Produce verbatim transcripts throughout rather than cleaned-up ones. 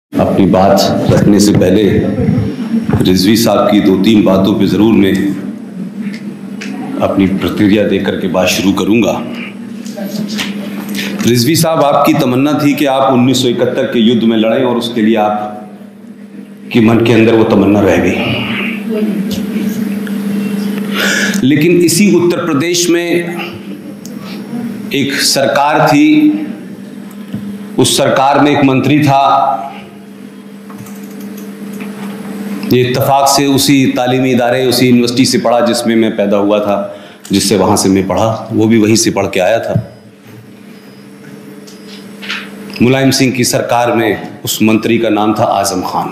अपनी बात रखने से पहले रिजवी साहब की दो तीन बातों पे ज़रूर मैं अपनी प्रतिक्रिया देकर के बात शुरू करूंगा। रिजवी साहब, आपकी तमन्ना थी कि आप उन्नीस सौ इकहत्तर के युद्ध में लड़ें और उसके लिए आप की मन के अंदर वो तमन्ना रह गई। लेकिन इसी उत्तर प्रदेश में एक सरकार थी, उस सरकार में एक मंत्री था, ये इत्तेफाक से उसी तालीमी इदारे, उसी यूनिवर्सिटी से पढ़ा जिसमें मैं पैदा हुआ था, जिससे वहां से मैं पढ़ा, वो भी वहीं से पढ़ के आया था। मुलायम सिंह की सरकार में उस मंत्री का नाम था आजम खान।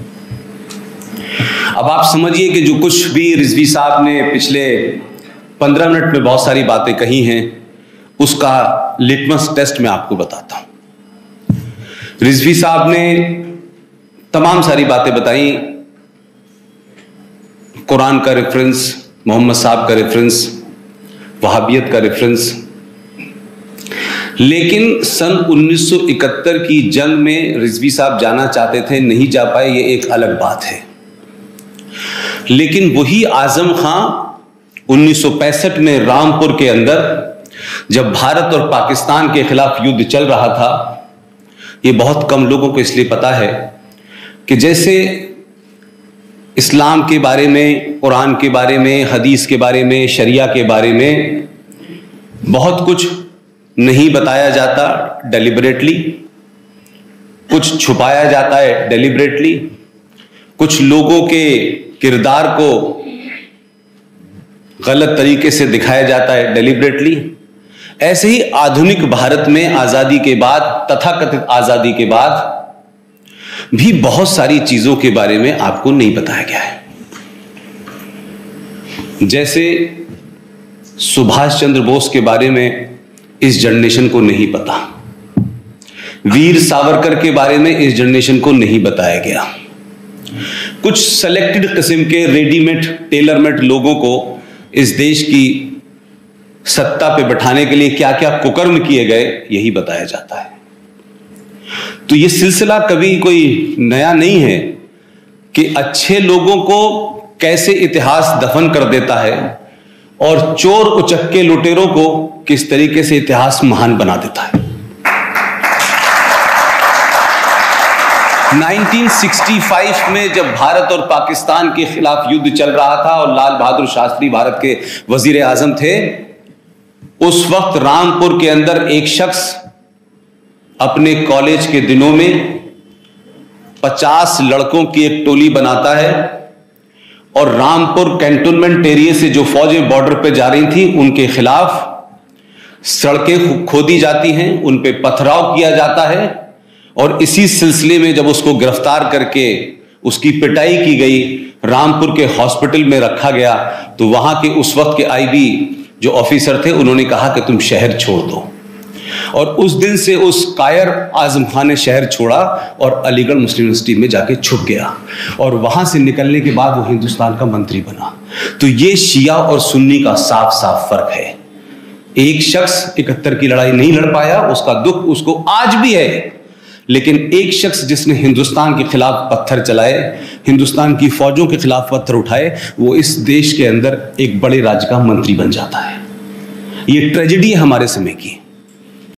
अब आप समझिए कि जो कुछ भी रिजवी साहब ने पिछले पंद्रह मिनट में बहुत सारी बातें कही हैं, उसका लिटमस टेस्ट मैं आपको बताता हूं। रिजवी साहब ने तमाम सारी बातें बताई, कुरान का रेफरेंस, मोहम्मद साहब का रेफरेंस, वहाबियत का रेफरेंस। लेकिन सन उन्नीस सौ इकहत्तर की जंग में रिजवी साहब जाना चाहते थे, नहीं जा पाए, ये एक अलग बात है। लेकिन वही आजम खां उन्नीस सौ पैंसठ में रामपुर के अंदर जब भारत और पाकिस्तान के खिलाफ युद्ध चल रहा था, ये बहुत कम लोगों को इसलिए पता है कि जैसे इस्लाम के बारे में, कुरान के बारे में, हदीस के बारे में, शरिया के बारे में बहुत कुछ नहीं बताया जाता डेलिबरेटली, कुछ छुपाया जाता है डेलिबरेटली, कुछ लोगों के किरदार को गलत तरीके से दिखाया जाता है डेलिबरेटली। ऐसे ही आधुनिक भारत में आजादी के बाद, तथाकथित आजादी के बाद भी बहुत सारी चीजों के बारे में आपको नहीं बताया गया है। जैसे सुभाष चंद्र बोस के बारे में इस जनरेशन को नहीं पता, वीर सावरकर के बारे में इस जनरेशन को नहीं बताया गया। कुछ सेलेक्टेड किस्म के रेडीमेड टेलरमेड लोगों को इस देश की सत्ता पे बैठाने के लिए क्या क्या कुकर्म किए गए, यही बताया जाता है। तो ये सिलसिला कभी कोई नया नहीं है कि अच्छे लोगों को कैसे इतिहास दफन कर देता है और चोर उचक्के लुटेरों को किस तरीके से इतिहास महान बना देता है। उन्नीस सौ पैंसठ में जब भारत और पाकिस्तान के खिलाफ युद्ध चल रहा था और लाल बहादुर शास्त्री भारत के वजीर आजम थे, उस वक्त रामपुर के अंदर एक शख्स अपने कॉलेज के दिनों में पचास लड़कों की एक टोली बनाता है और रामपुर कैंटोनमेंट एरिया से जो फौजें बॉर्डर पे जा रही थी उनके खिलाफ सड़कें खोदी जाती हैं, उन पे पथराव किया जाता है। और इसी सिलसिले में जब उसको गिरफ्तार करके उसकी पिटाई की गई, रामपुर के हॉस्पिटल में रखा गया, तो वहां के उस वक्त के आईबी जो ऑफिसर थे, उन्होंने कहा कि तुम शहर छोड़ दो। और उस दिन से उस कायर आजम खान ने शहर छोड़ा और अलीगढ़ मुस्लिम यूनिवर्सिटी में जाके छुप गया और वहां से निकलने के बाद वो हिंदुस्तान का मंत्री बना। तो ये शिया और सुन्नी का साफ साफ फर्क है। एक शख्स इकहत्तर की लड़ाई नहीं लड़ पाया, उसका दुख उसको आज भी है, लेकिन एक शख्स जिसने हिंदुस्तान के खिलाफ पत्थर चलाए, हिंदुस्तान की फौजों के खिलाफ पत्थर उठाए, वो इस देश के अंदर एक बड़े राज्य का मंत्री बन जाता है। ये ट्रेजेडी है हमारे समय की।